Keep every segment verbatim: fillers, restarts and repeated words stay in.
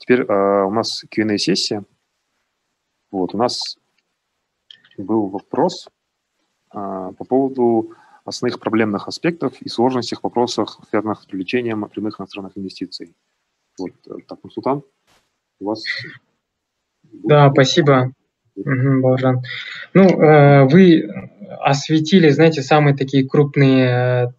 Теперь э, у нас кью энд эй-сессия. Вот, у нас был вопрос э, по поводу основных проблемных аспектов и сложностей в вопросах, связанных с привлечением прямых иностранных инвестиций. Вот, так, Нурсултан, у вас... Да, спасибо, угу, Бауыржан. Ну, э, вы осветили, знаете, самые такие крупные,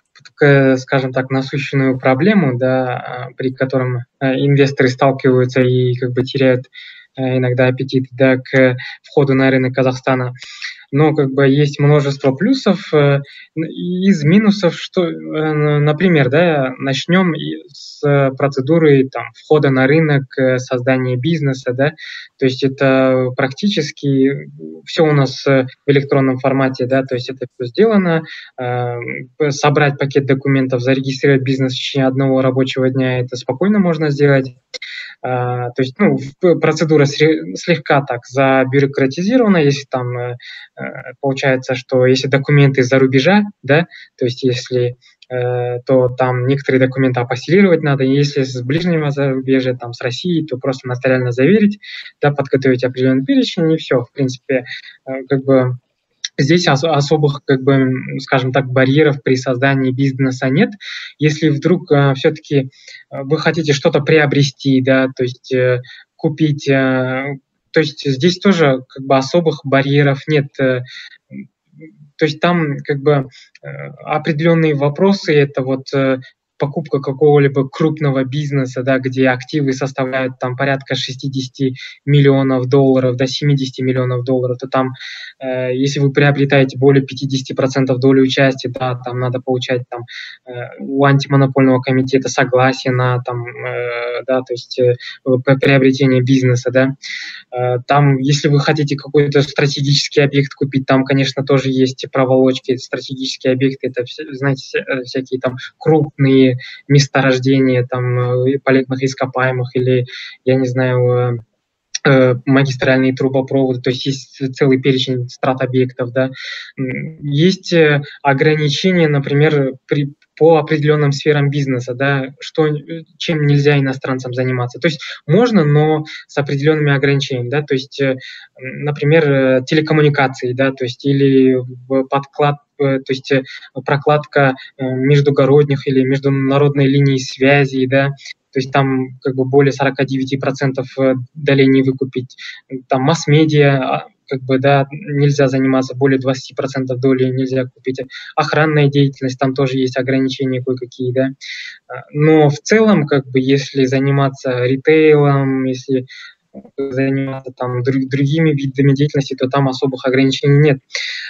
э, скажем так, насущную проблему, да, при котором э, инвесторы сталкиваются и как бы теряют э, иногда аппетит, да, к входу на рынок Казахстана. Но как бы есть множество плюсов. Из минусов, что, например, да, начнем с процедуры там, входа на рынок, создания бизнеса, да, то есть это практически все у нас в электронном формате, да, то есть это все сделано, собрать пакет документов, зарегистрировать бизнес в течение одного рабочего дня, это спокойно можно сделать. Uh, то есть, ну, процедура слегка так забюрократизирована, если там uh, получается, что если документы из-за рубежа, да, то есть если uh, то там некоторые документы апостилировать надо, и если с ближнего зарубежья, там, с России, то просто нотариально заверить, да, подготовить определенный перечень, и все, в принципе, uh, как бы здесь ос- особых, как бы, скажем так, барьеров при создании бизнеса нет. Если вдруг э, все-таки вы хотите что-то приобрести, да, то есть э, купить, э, то есть здесь тоже как бы особых барьеров нет. Э, то есть там как бы э, определенные вопросы, это вот э, покупка какого-либо крупного бизнеса, да, где активы составляют там порядка шестьдесят миллионов долларов до семьдесят миллионов долларов, то там, э, если вы приобретаете более пятьдесят процентов доли участия, да, там надо получать там э, у антимонопольного комитета согласие на там, э, да, то есть э, приобретение бизнеса, да. Э, там, если вы хотите какой-то стратегический объект купить, там, конечно, тоже есть проволочки, стратегические объекты, это, знаете, всякие там крупные месторождения там полезных ископаемых или, я не знаю, э, магистральные трубопроводы, то есть есть целый перечень страт-объектов, да. Есть ограничения, например, при, по определенным сферам бизнеса, да, что, чем нельзя иностранцам заниматься. То есть можно, но с определенными ограничениями, да, то есть, например, телекоммуникации, да, то есть или подклад, то есть прокладка междугородних или международной линии связи, да, то есть там как бы более сорок девять процентов долей не выкупить. Там масс-медиа, как бы, да, нельзя заниматься, более двадцать процентов доли нельзя купить. Охранная деятельность, там тоже есть ограничения кое-какие, да. Но в целом, как бы, если заниматься ритейлом, если заниматься там друг, другими видами деятельности, то там особых ограничений нет.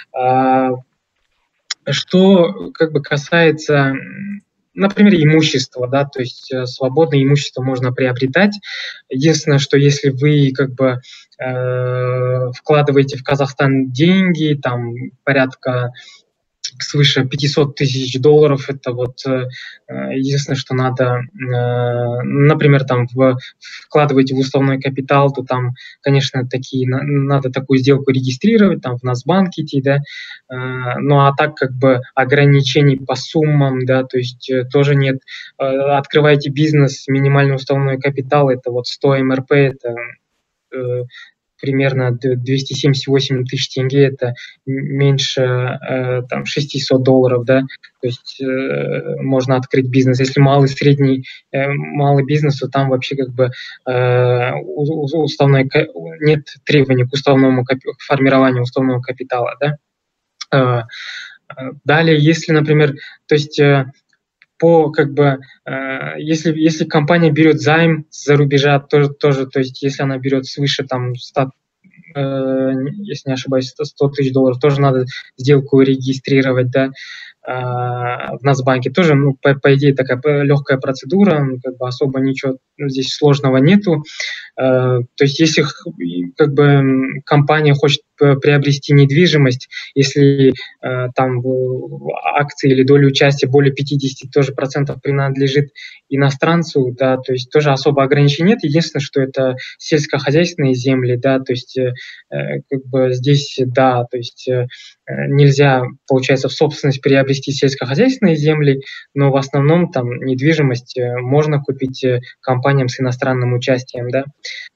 Что как бы касается, например, имущества, да, то есть свободное имущество можно приобретать. Единственное, что если вы как бы э, вкладываете в Казахстан деньги, там порядка свыше пятьсот тысяч долларов, это вот э, единственное, что надо, э, например, там в, вкладываете в уставной капитал, то там, конечно, такие, на, надо такую сделку регистрировать, там в Нацбанк идти, да, э, ну а так как бы ограничений по суммам, да, то есть э, тоже нет. Э, открываете бизнес, минимальный уставной капитал, это вот сто эм эр пэ, это э, примерно двести семьдесят восемь тысяч тенге, это меньше э, там, шестьсот долларов, да, то есть э, можно открыть бизнес. Если малый, средний, э, малый бизнес, то там вообще как бы э, уставной, нет требований к уставному к формированию уставного капитала, да. Э, далее, если, например, то есть э, по как бы э, если если компания берет займ за рубежа, тоже тоже, то есть если она берет свыше там ста, э, если не ошибаюсь, сто тысяч долларов, тоже надо сделку регистрировать, да, э, в Нацбанке. Тоже, ну, по, по идее, такая легкая процедура, как бы особо ничего здесь сложного нету. Э, то есть если как бы компания хочет приобрести недвижимость, если э, там акции или доля участия более пятидесяти тоже процентов принадлежит иностранцу, да, то есть тоже особо ограничений нет. Единственное, что это сельскохозяйственные земли, да, то есть э, как бы здесь, да, то есть э, нельзя, получается, в собственность приобрести сельскохозяйственные земли, но в основном там недвижимость можно купить компаниям с иностранным участием, да.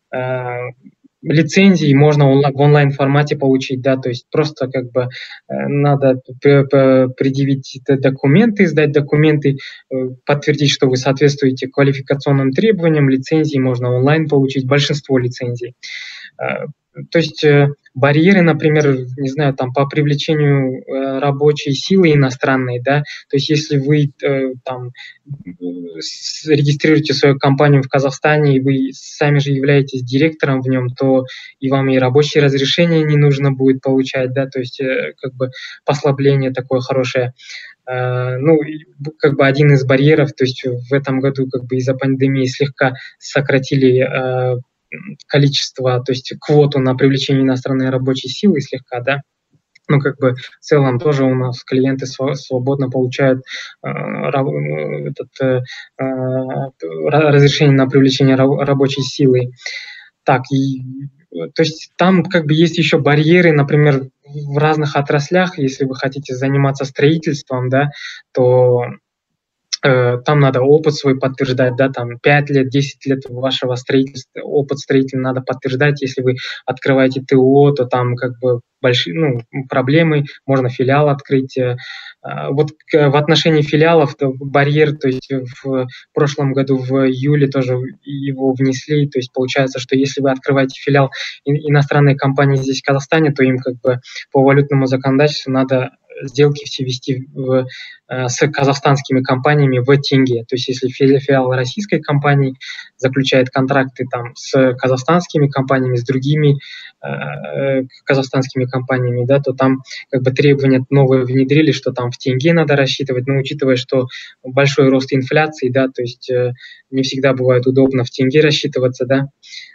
Лицензии можно в онлайн-формате получить, да, то есть просто как бы надо предъявить документы, сдать документы, подтвердить, что вы соответствуете квалификационным требованиям, лицензии можно онлайн получить, большинство лицензий. То есть барьеры, например, не знаю, там по привлечению э, рабочей силы иностранной, да, то есть если вы э, там регистрируете свою компанию в Казахстане и вы сами же являетесь директором в нем, то и вам и рабочие разрешения не нужно будет получать, да, то есть э, как бы послабление такое хорошее. Uh, ну, как бы один из барьеров, то есть в этом году как бы из-за пандемии слегка сократили uh, количество, то есть квоту на привлечение иностранной рабочей силы слегка, да, ну, как бы в целом тоже у нас клиенты свободно получают uh, этот, uh, разрешение на привлечение рабочей силы. Так, и то есть там как бы есть еще барьеры, например, в разных отраслях, если вы хотите заниматься строительством, да, то э, там надо опыт свой подтверждать, да, там пять лет, десять лет вашего строительства, опыт строительный надо подтверждать. Если вы открываете ТО, то там как бы большие, ну, проблемы, можно филиал открыть. Вот в отношении филиалов то барьер, то есть в прошлом году в июле тоже его внесли, то есть получается, что если вы открываете филиал иностранной компании здесь в Казахстане, то им как бы по валютному законодательству надо сделки все вести в, с казахстанскими компаниями в тенге. То есть если филиал российской компании заключает контракты там с казахстанскими компаниями, с другими э, казахстанскими компаниями, да, то там как бы требования новые внедрили, что там в тенге надо рассчитывать, но учитывая, что большой рост инфляции, да, то есть э, не всегда бывает удобно в тенге рассчитываться, да.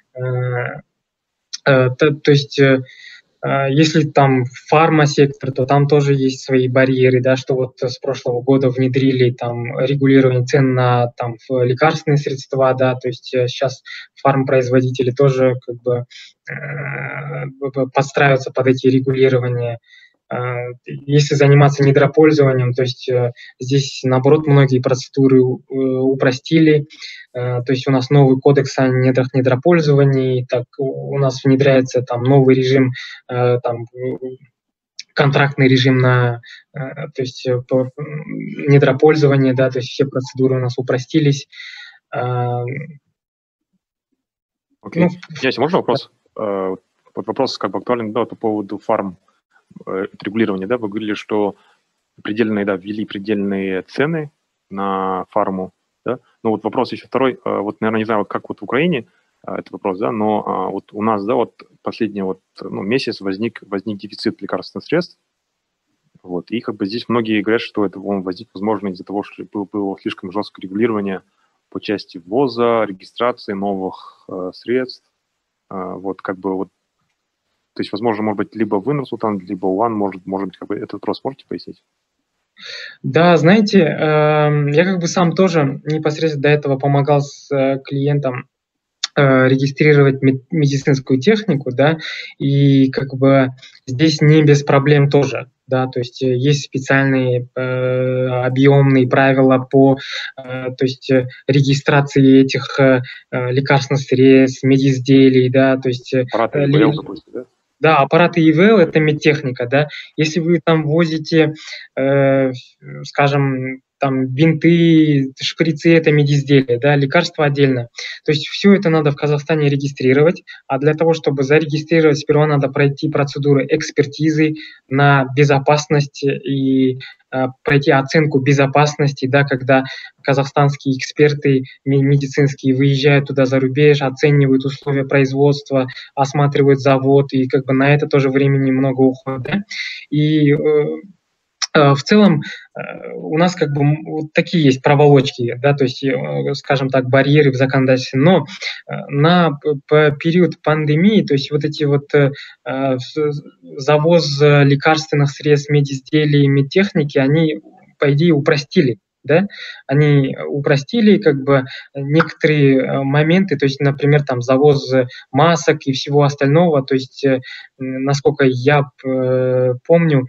Э, э, то, то есть э, если там фарма-сектор, то там тоже есть свои барьеры, да, что вот с прошлого года внедрили там регулирование цен на там лекарственные средства, да, то есть сейчас фармпроизводители тоже как бы э, подстраиваются под эти регулирования. Если заниматься недропользованием, то есть э, здесь, наоборот, многие процедуры э, упростили. Э, то есть у нас новый кодекс о недрах недропользований, так у нас внедряется там новый режим, э, там, контрактный режим на э, то есть, э, недропользование, да, то есть все процедуры у нас упростились. Э, Окей. Okay. Ну, Ясь, можно вопрос? Да. Вопрос как бы актуален, да, по поводу фарм. Регулирование, да, вы говорили, что предельные, да, ввели предельные цены на фарму, да, ну вот вопрос еще второй, вот, наверное, не знаю, вот как вот в Украине этот вопрос, да, но вот у нас, да, вот последний вот, ну, месяц возник, возник дефицит лекарственных средств, вот, и как бы здесь многие говорят, что это он возник, возможно, из-за того, что было, было слишком жесткое регулирование по части ввоза, регистрации новых э, средств, э, вот, как бы вот. То есть, возможно, может быть, либо вы, Нурсултан, либо Улан, может, может быть, как бы этот вопрос можете пояснить? Да, знаете, э, я как бы сам тоже непосредственно до этого помогал с э, клиентам э, регистрировать медицинскую технику, да, и как бы здесь не без проблем тоже. Да, то есть есть специальные э, объемные правила по э, то есть, регистрации этих э, лекарственных средств, медизделий, да, то есть... Аппараты и ИВЛ, допустим, да? Да, аппараты и вэ эл – это медтехника, да. Если вы там возите, э, скажем, там бинты, шприцы – это медизделия, да, лекарства отдельно. То есть все это надо в Казахстане регистрировать, а для того, чтобы зарегистрировать, сперва надо пройти процедуры экспертизы на безопасность и э, пройти оценку безопасности, да, когда казахстанские эксперты медицинские выезжают туда за рубеж, оценивают условия производства, осматривают завод, и как бы на это тоже времени много уходит, да. И э, в целом у нас как бы вот такие есть проволочки, да, то есть, скажем так, барьеры в законодательстве, но на период пандемии, то есть вот эти вот завоз лекарственных средств, медизделий, медтехники, они, по идее, упростили. Да? Они упростили как бы некоторые моменты, то есть, например, там завоз масок и всего остального, то есть, насколько я помню,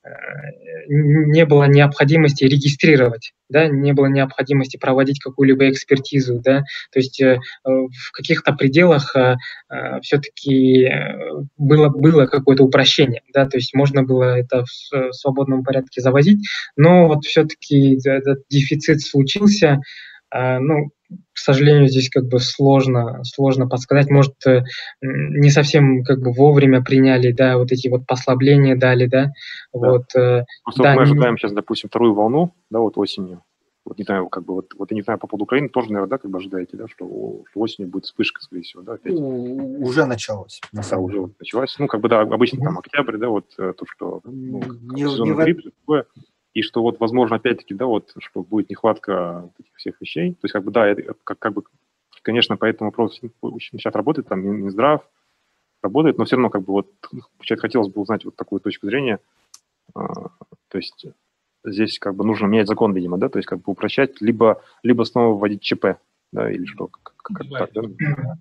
не было необходимости регистрировать, да, не было необходимости проводить какую-либо экспертизу, да, то есть э, в каких-то пределах э, все-таки было, было какое-то упрощение, да, то есть можно было это в свободном порядке завозить, но вот все-таки этот дефицит случился, э, ну, к сожалению, здесь как бы сложно, сложно подсказать. Может, не совсем как бы вовремя приняли, да, вот эти вот послабления дали, да, да. Вот. Просто да, вот мы ожидаем сейчас, допустим, вторую волну, да, вот осенью. Вот не знаю, как бы вот, вот я не знаю по поводу Украины, тоже, наверное, да, как бы ожидаете, да, что, что осенью будет вспышка, скорее всего, да, опять. Уже началось, на самом деле. Да, уже вот началась. Ну, как бы, да, обычно там октябрь, да, вот то, что ну, не, сезонный не грипп, такое. И что вот, возможно, опять-таки, да, вот, что будет нехватка этих всех вещей. То есть, как бы, да, это, как, как бы, конечно, по этому вопросу сейчас работает, там, Минздрав работает, но все равно, как бы, вот, хотелось бы узнать вот такую точку зрения. То есть, здесь, как бы, нужно менять закон, видимо, да, то есть, как бы, упрощать, либо, либо снова вводить ЧП, да, или что, как, как, как так, да?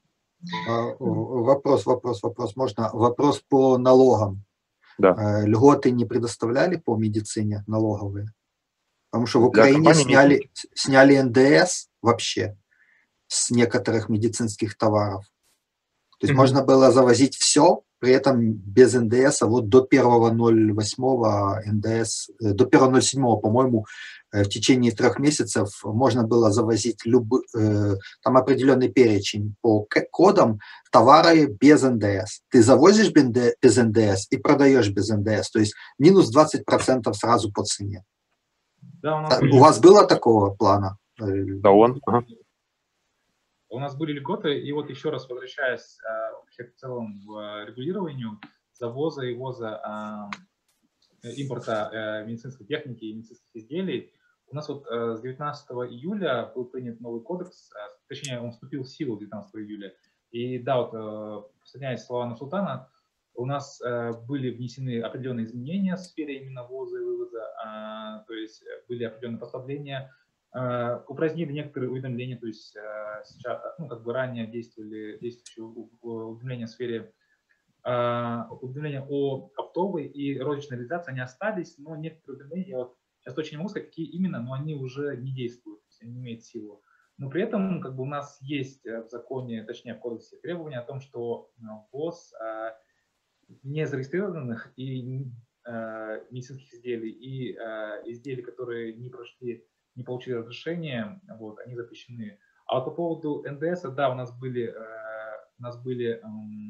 Вопрос, вопрос, вопрос. Можно вопрос по налогам. Да. Льготы не предоставляли по медицине налоговые? Потому что в Украине сняли, сняли эн дэ эс вообще с некоторых медицинских товаров. То есть mm-hmm. можно было завозить все, при этом без эн дэ эс, а вот до первого ноль восьмого эн дэ эс, до первого ноль седьмого, по-моему, в течение трех месяцев можно было завозить любой, там определенный перечень по кодам товары без эн дэ эс. Ты завозишь без эн дэ эс и продаешь без эн дэ эс, то есть минус двадцать процентов сразу по цене. Да, у, нас... у вас было такого плана? Да, он. Ага. У нас были льготы, и вот еще раз возвращаясь вообще в целом в регулированию завоза и ввоза импорта медицинской техники и медицинских изделий, у нас вот с девятнадцатого июля был принят новый кодекс, точнее, он вступил в силу девятнадцатого июля. И да, вот, присоединяясь к словам Нурсултана, у нас были внесены определенные изменения в сфере именно ввоза и вывоза, то есть были определенные послабления, упразднили некоторые уведомления, то есть сейчас, ну, как бы ранее действовали действующие уведомления в сфере уведомления о оптовой и розничной реализации, они остались, но некоторые уведомления, вот сейчас точно не могу сказать, какие именно, но они уже не действуют, то есть они не имеют силу. Но при этом как бы у нас есть в законе, точнее в кодексе требования о том, что ввоз незарегистрированных и медицинских изделий и изделий, которые не прошли, не получили разрешения, вот, они запрещены. А вот по поводу эн дэ эс, да, у нас были, у нас были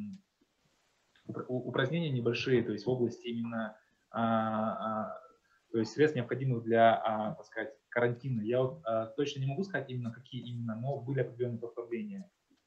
упразднения небольшие, то есть в области именно то есть средств, необходимых для, так сказать, карантина. Я вот точно не могу сказать именно, какие именно, но были определенные послабления.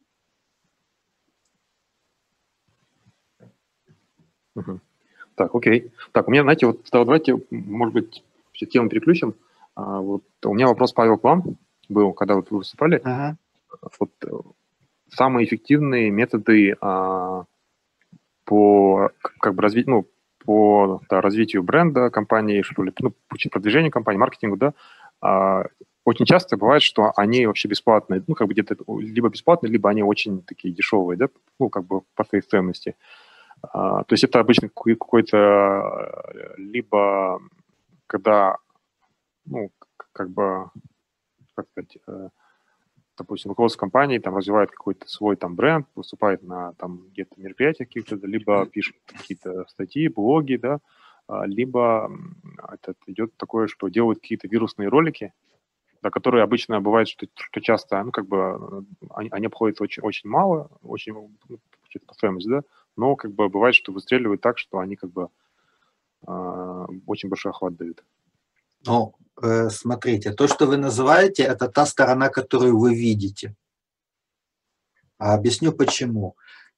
Угу. Так, окей. Так, у меня, знаете, вот давайте, может быть, тему переключим. А, вот у меня вопрос, Павел, к вам был, когда вот вы выступали. Ага. Вот, самые эффективные методы а, по как бы развить, ну, по да, развитию бренда компании, что ли, ну, продвижению компании, маркетингу, да. А, очень часто бывает, что они вообще бесплатные, ну, как бы где-то либо бесплатные, либо они очень такие дешевые, да, ну, как бы по своей стоимости. А, то есть это обычно какой-то либо когда, ну, как бы, как сказать, допустим, руководство компании там развивает какой-то свой там бренд, выступает на там где-то мероприятиях каких-то, либо пишет какие-то статьи, блоги, да, либо это идет такое, что делают какие-то вирусные ролики, да, которые обычно бывает, что, что часто, ну, как бы они, они обходятся очень, очень мало, очень по стоимости, да, но как бы бывает, что выстреливают так, что они как бы э, очень большой охват дают. Ну, э, смотрите, то, что вы называете, это та сторона, которую вы видите. А объясню почему.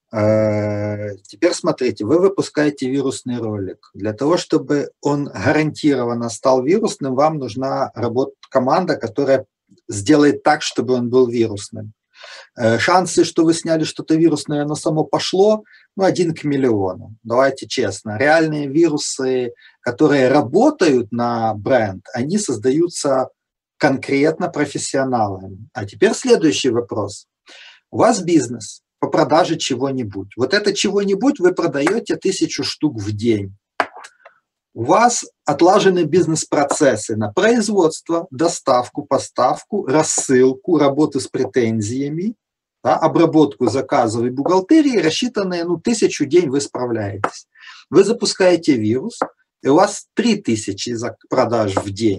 Теперь смотрите, вы выпускаете вирусный ролик. Для того, чтобы он гарантированно стал вирусным, вам нужна работа, команда, которая сделает так, чтобы он был вирусным. Шансы, что вы сняли что-то вирусное, оно само пошло, ну, один к миллиону. Давайте честно. Реальные вирусы, которые работают на бренд, они создаются конкретно профессионалами. А теперь следующий вопрос. У вас бизнес по продаже чего-нибудь. Вот это чего-нибудь вы продаете тысячу штук в день. У вас отлажены бизнес-процессы на производство, доставку, поставку, рассылку, работу с претензиями, да, обработку заказов и бухгалтерии, рассчитанные, ну, тысячу в день вы справляетесь. Вы запускаете вирус, и у вас три тысячи продаж в день.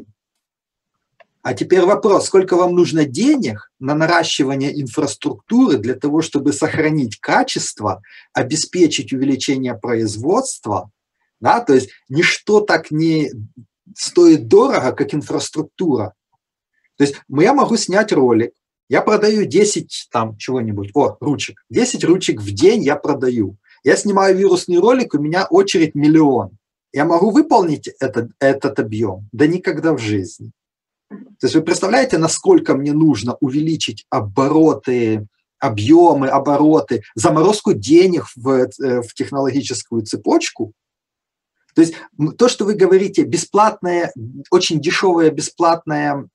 А теперь вопрос, сколько вам нужно денег на наращивание инфраструктуры для того, чтобы сохранить качество, обеспечить увеличение производства, да, то есть ничто так не стоит дорого, как инфраструктура. То есть я могу снять ролик, я продаю десять там чего-нибудь, о, ручек, десять ручек в день я продаю. Я снимаю вирусный ролик, у меня очередь миллион. Я могу выполнить этот, этот объем? Да никогда в жизни. То есть вы представляете, насколько мне нужно увеличить обороты, объемы, обороты, заморозку денег в, в технологическую цепочку? То есть то, что вы говорите, бесплатное, очень дешевое, бесплатное,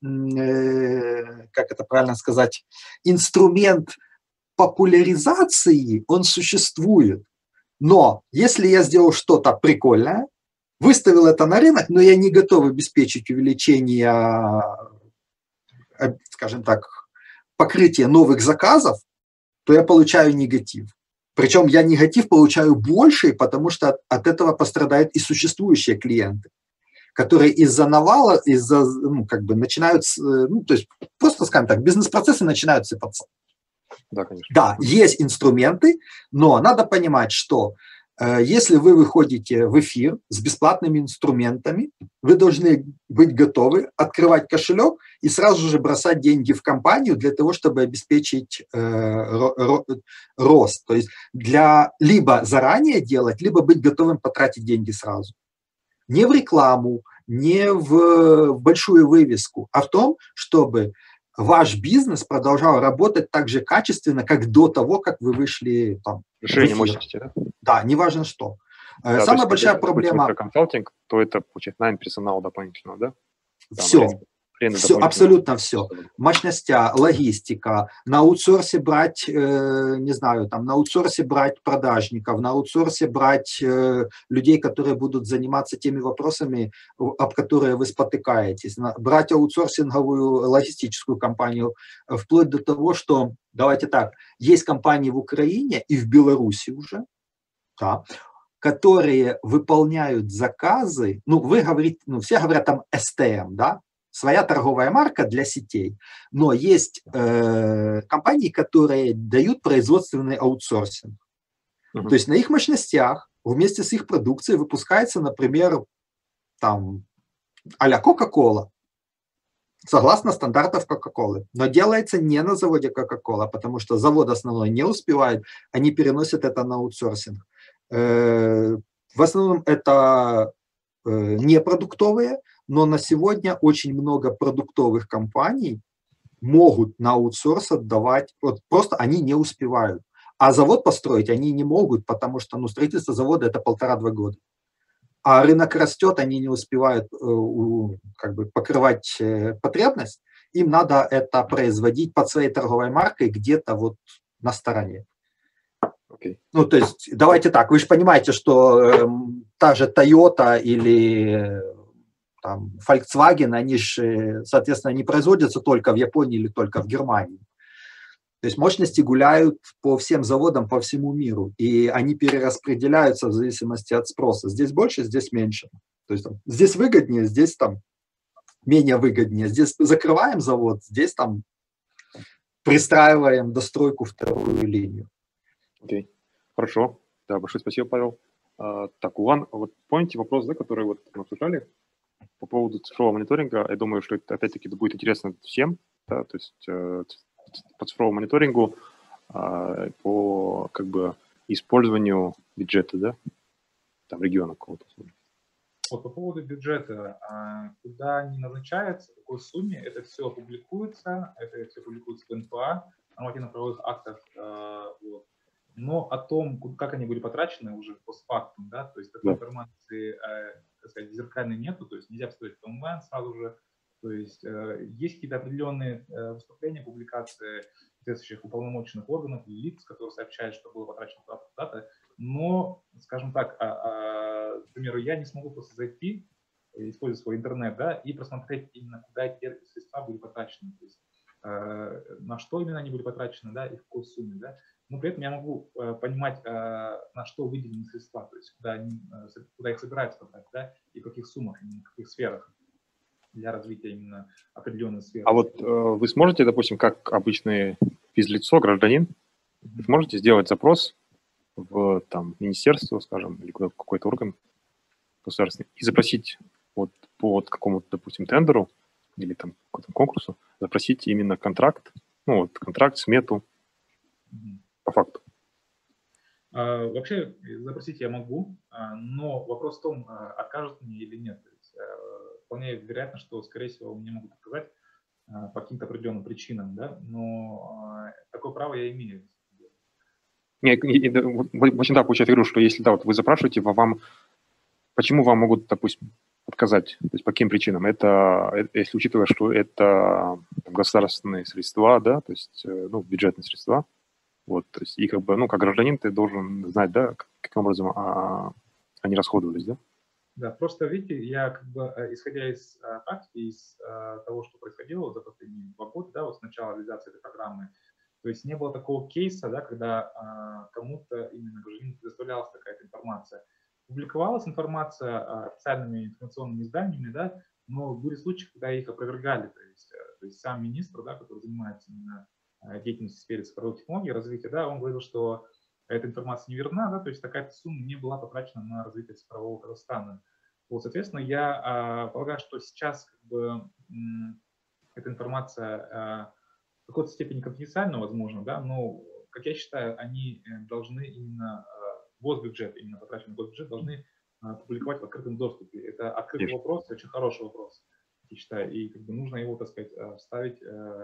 э, как это правильно сказать, инструмент популяризации, он существует. Но если я сделал что-то прикольное, выставил это на рынок, но я не готов обеспечить увеличение, скажем так, покрытия новых заказов, то я получаю негатив. Причем я негатив получаю больше, потому что от этого пострадают и существующие клиенты, которые из-за навала, из-за, ну, как бы начинают, ну, то есть просто, скажем так, бизнес-процессы начинают сыпаться. Да, конечно. Да, есть инструменты, но надо понимать, что э, если вы выходите в эфир с бесплатными инструментами, вы должны быть готовы открывать кошелек и сразу же бросать деньги в компанию для того, чтобы обеспечить э, ро, ро, рост. То есть для либо заранее делать, либо быть готовым потратить деньги сразу. Не в рекламу, не в, в большую вывеску, а в том, чтобы ваш бизнес продолжал работать так же качественно, как до того, как вы вышли там. Решение мощности, да? Да, неважно что. Да, Самая есть, большая если проблема... это консалтинг, то это, получается, найм персонала дополнительного, да? Там, все. аренда, аренда Все, абсолютно все. Мощности, логистика, на аутсорсе брать, э, не знаю, там, на аутсорсе брать продажников, на аутсорсе брать э, людей, которые будут заниматься теми вопросами, об которые вы спотыкаетесь, на, брать аутсорсинговую логистическую компанию, вплоть до того, что, давайте так, есть компании в Украине и в Беларуси уже, да, которые выполняют заказы, ну, вы говорите, ну, все говорят там эс тэ эм, да, своя торговая марка для сетей, но есть э, компании, которые дают производственный аутсорсинг. Uh-huh. То есть на их мощностях вместе с их продукцией выпускается, например, там а-ля Кока-Кола, согласно стандартов Кока-Колы, но делается не на заводе Кока-Кола, потому что завод основной не успевает, они переносят это на аутсорсинг. Э, в основном это э, не продуктовые, но на сегодня очень много продуктовых компаний могут на аутсорс отдавать, вот просто они не успевают. А завод построить они не могут, потому что ну, строительство завода это полтора-два года. А рынок растет, они не успевают э, как бы, покрывать э, потребность. Им надо это производить под своей торговой маркой где-то вот на стороне. Okay. Ну, то есть, давайте так, вы же понимаете, что э, та же Toyota или там, Volkswagen, они же, соответственно, не производятся только в Японии или только в Германии. То есть мощности гуляют по всем заводам, по всему миру, и они перераспределяются в зависимости от спроса. Здесь больше, здесь меньше. То есть там, здесь выгоднее, здесь там менее выгоднее. Здесь закрываем завод, здесь там пристраиваем достройку вторую линию. Окей, okay. Хорошо. Да, большое спасибо, Павел. А, так, Улан, вот помните вопрос, да, который вот мы обсуждали по поводу цифрового мониторинга? Я думаю, что это опять-таки будет интересно всем, да, то есть э, по цифровому мониторингу, э, по как бы использованию бюджета, да, там региона какого-то. Вот по поводу бюджета, куда не назначается, в какой сумме, это все публикуется, это все публикуется в эн пэ а, нормативно-правовых актах, вот. Но о том, как они были потрачены уже постфактум, да, то есть такой информации, так сказать, зеркальной нету, то есть нельзя встроить в онлайн сразу же, то есть есть какие-то определенные выступления, публикации соответствующих уполномоченных органов или лиц, которые сообщают, что было потрачено куда-то, но, скажем так, а, а, к примеру, я не смогу просто зайти, используя свой интернет, да, и просмотреть именно, куда эти средства были потрачены, то есть э, на что именно они были потрачены, да, и в какой сумме, да. Но при этом я могу э, понимать, э, на что выделены средства, то есть куда, они, э, куда их собираются потратить, да, и в каких суммах, именно в каких сферах для развития именно определенной сферы. А вот э, вы сможете, допустим, как обычное физлицо, гражданин, вы сможете сделать запрос в там, министерство, скажем, или куда-то какой-то орган государственный и запросить вот по вот какому-то, допустим, тендеру или там какому-то конкурсу, запросить именно контракт, ну вот контракт, смету mm-hmm. по факту. А, вообще запросить я могу, но вопрос в том, откажут мне или нет. То есть, вполне вероятно, что, скорее всего, мне могут отказать по каким-то определенным причинам, да, но такое право я имею. Нет, в общем, да, получается, я говорю, что если да, вот вы запрашиваете, вам, почему вам могут, допустим, отказать, то есть по каким причинам? Это, если учитывая, что это там, государственные средства, да, то есть, ну, бюджетные средства, вот, то есть, и как бы, ну, как гражданин ты должен знать, да, каким образом а, они расходовались, да? Да, просто, видите, я как бы, исходя из практики, из того, что происходило за последние два года, да, вот с начала реализации этой программы, то есть не было такого кейса, да, когда а, кому-то именно гражданину предоставлялась такая-то информация. Публиковалась информация а, официальными информационными изданиями, да, но были случаи, когда их опровергали. То есть, то есть сам министр, да, который занимается именно деятельностью в сфере цифровой технологии, развития, да, он говорил, что эта информация неверна, да, то есть такая сумма не была потрачена на развитие цифрового Казахстана. Вот, соответственно, я а, полагаю, что сейчас как бы, м, эта информация а, в какой-то степени конфиденциально, возможно, да, но, как я считаю, они должны именно госбюджет, именно потраченный госбюджет, должны публиковать в открытом доступе. Это открытый Конечно. вопрос, очень хороший вопрос, я считаю, и как бы нужно его, так сказать, вставить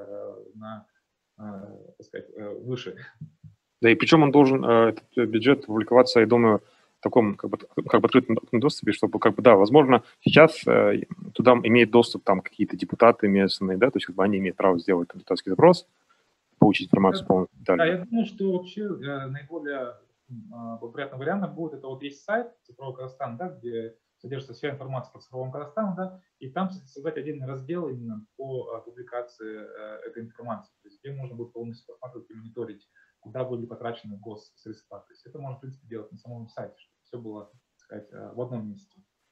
на, так сказать, выше. Да, и причем он должен, этот бюджет, публиковаться, я думаю, в таком как бы, как бы открытом доступе, чтобы, как бы, да, возможно, сейчас э, туда имеют доступ там какие-то депутаты местные, да, то есть как бы они имеют право сделать депутатский запрос, получить информацию полностью. Да, я думаю, что вообще э, наиболее э, благоприятным вариантом будет, это вот есть сайт Цифровой Казахстан, да, где содержится вся информация по Цифровому Казахстану, да, и там создать отдельный раздел именно по э, публикации э, этой информации, то есть где можно будет полностью посмотреть и мониторить, куда были потрачены госсредства. То есть это можно, в принципе, делать на самом сайте, чтобы все было, так сказать, в одном месте.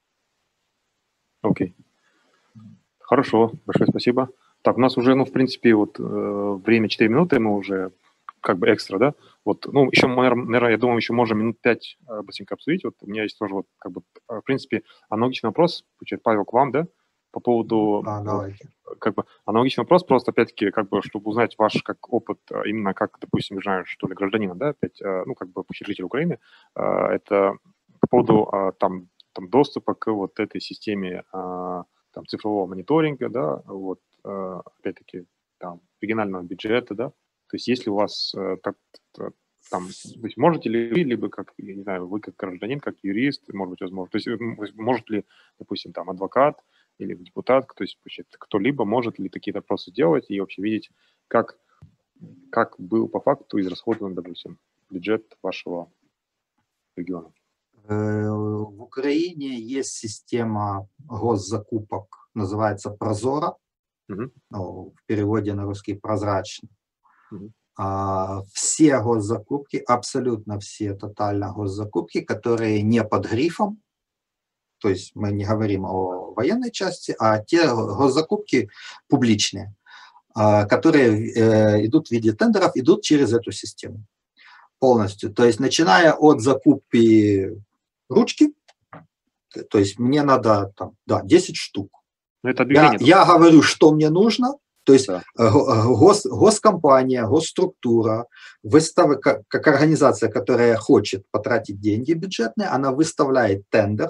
Окей. Okay. Хорошо, большое спасибо. Так, у нас уже, ну, в принципе, вот э, время четыре минуты, мы уже как бы экстра, да? Вот, ну, еще, наверное, я думаю, еще можно минут пять э, быстренько обсудить. Вот у меня есть тоже, вот, как бы, в принципе, аналогичный вопрос, получается, Павел, к вам, да? По поводу, а, давайте. как бы, аналогичный вопрос, просто, опять-таки, как бы, чтобы узнать ваш, как, опыт, именно как, допустим, знаю, что ли, гражданина, да, опять, ну, как бы, житель Украины, это по поводу, там, там, доступа к вот этой системе, там, цифрового мониторинга, да, вот, опять-таки, там, регионального бюджета, да, то есть если у вас, так, там, вы можете ли вы, либо как, я не знаю, вы как гражданин, как юрист, может быть, возможно, то есть может ли, допустим, там, адвокат, или депутат, то есть кто-либо может ли такие вопросы делать и вообще видеть, как, как был по факту израсходован, допустим, бюджет вашего региона? В Украине есть система госзакупок, называется Прозора, угу. ну, в переводе на русский прозрачно. Угу. А, все госзакупки, абсолютно все тотально госзакупки, которые не под грифом, то есть мы не говорим о военной части, а те госзакупки публичные, которые идут в виде тендеров, идут через эту систему полностью. То есть начиная от закупки ручки, то есть мне надо там, да, десять штук. Но это я, я говорю, что мне нужно, То есть да. гос, госкомпания, госструктура, выстав, как, как организация, которая хочет потратить деньги бюджетные, она выставляет тендер.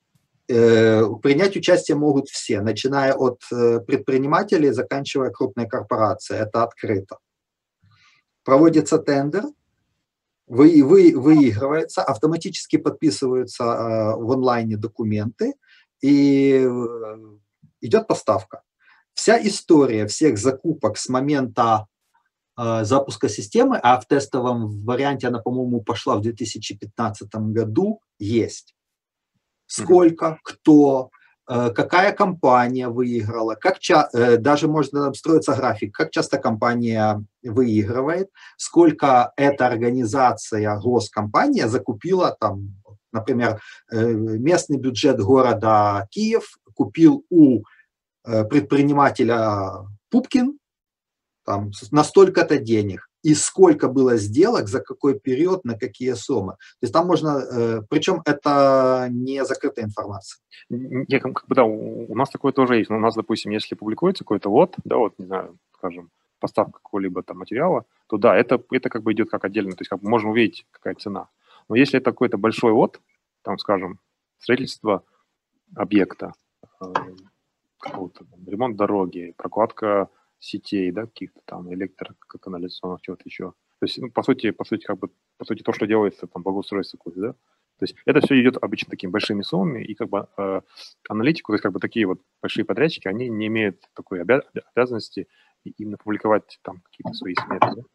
Э, принять участие могут все, начиная от предпринимателей, заканчивая крупной корпорацией. Это открыто. Проводится тендер, вы, вы, выигрывается, автоматически подписываются э, в онлайне документы и э, идет поставка. Вся история всех закупок с момента э, запуска системы, а в тестовом варианте она, по-моему, пошла в две тысячи пятнадцатом году, есть. Сколько, кто, э, какая компания выиграла, как ча- э, даже можно строиться график, как часто компания выигрывает, сколько эта организация, госкомпания закупила, там, например, э, местный бюджет города Киев купил у предпринимателя Пупкин там, на столько-то денег, и сколько было сделок, за какой период, на какие суммы. То есть там можно, причем это не закрытая информация. Не, как бы, да, у нас такое тоже есть. Но у нас, допустим, если публикуется какой-то лот, да, вот, не знаю, скажем, поставка какого-либо там материала, то да, это, это как бы идет как отдельно, то есть как бы можно увидеть, какая цена. Но если это какой-то большой лот, там, скажем, строительство объекта, какого-то там, ремонт дороги, прокладка сетей, да, каких-то там электроканализационных, чего-то еще. То есть, ну, по сути, по сути, как бы, по сути, то, что делается, там, благоустройство какое-то, да. То есть это все идет обычно такими большими суммами, и как бы э, аналитику, то есть как бы такие вот большие подрядчики, они не имеют такой обя- обязанности именно публиковать там какие-то свои сметы, да?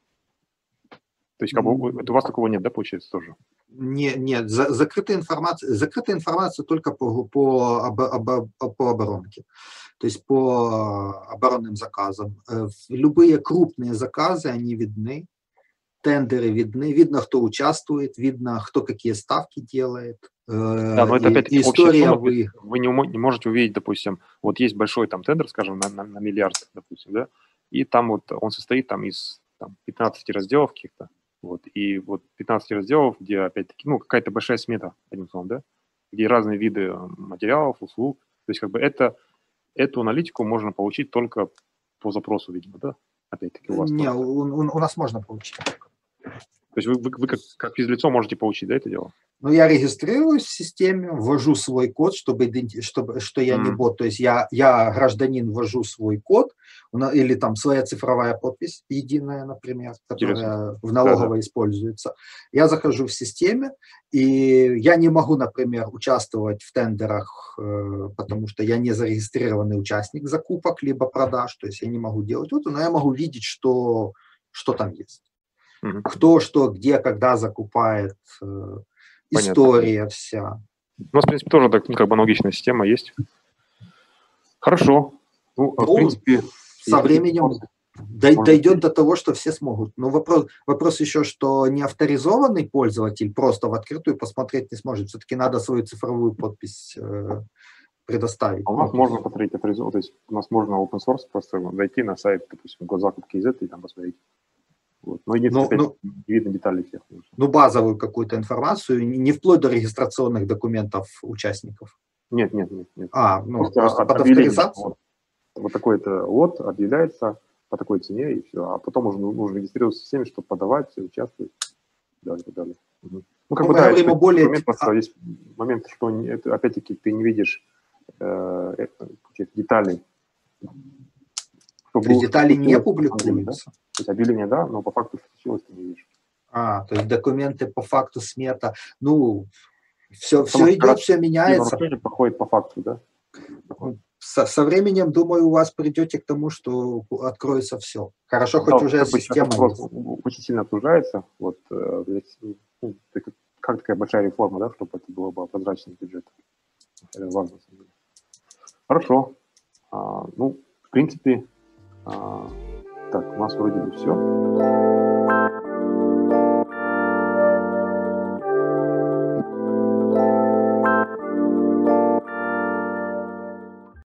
То есть как бы у вас такого нет, да, получается, тоже? Не, нет, за, закрытая информация, закрытая информация только по, по, об, об, по оборонке, то есть по оборонным заказам. Любые крупные заказы, они видны, тендеры видны, видно, кто участвует, видно, кто какие ставки делает. Да, но это опять-таки история сумма, вы... вы не, не можете увидеть, допустим, вот есть большой там тендер, скажем, на, на, на миллиард, допустим, да, и там вот он состоит там из там, пятнадцати разделов каких-то. Вот, и вот пятнадцать разделов, где, опять-таки, ну, какая-то большая смета, одним словом, да, где разные виды материалов, услуг. То есть, как бы, это, эту аналитику можно получить только по запросу, видимо, да? Опять-таки, у вас. Не, у, у, у нас можно получить. То есть, вы, вы, вы как, как физлицо можете получить, да, это дело? Ну, я регистрируюсь в системе, ввожу свой код, чтобы, чтобы что я не бот. То есть я, я гражданин, ввожу свой код, или там своя цифровая подпись единая, например, которая Интересно. в налоговой да, да. используется. Я захожу в системе, и я не могу, например, участвовать в тендерах, потому что я не зарегистрированный участник закупок либо продаж, то есть я не могу делать это, но я могу видеть, что, что там есть. Угу. Кто, что, где, когда закупает. История Понятно. Вся. У нас, в принципе, тоже так, ну, как бы аналогичная система есть. Хорошо. Ну, ну в принципе, со временем вопросы, дойдет до того, что все смогут. Но вопрос, вопрос еще, что неавторизованный пользователь просто в открытую посмотреть не сможет. Все-таки надо свою цифровую подпись э, предоставить. А у нас можно посмотреть авторизованно, то есть у нас можно open source просто зайти на сайт, допустим, госзакупки точка кей зет и там посмотреть. Вот. Но единственное, ну, опять, ну, не видно деталей всех. Ну, базовую какую-то информацию, не вплоть до регистрационных документов участников. Нет, нет, нет. нет. А, ну, просто, просто под авторизацию? Вот, вот такой-то лот объявляется по такой цене, и все. А потом уже нужно регистрироваться в системе, чтобы подавать, участвовать и далее, и далее. Угу. Ну, как ну, бы, да, есть, более... момент, а... есть момент, что, это, опять-таки, ты не видишь э, это, деталей. То есть детали не публикуются? Да? То есть объявление, да, но по факту, что случилось, ты не видишь. А, то есть документы по факту, смета, ну, все, все идет, все меняется. Проходит по факту, да? Со, со временем, думаю, у вас придете к тому, что откроется все. Хорошо, да, хоть уже система есть. Очень сильно окружается. Вот, ну, как такая большая реформа, да, чтобы это было бы прозрачный бюджет. Это важно. Хорошо. А, ну, в принципе, а, так, у нас вроде бы все.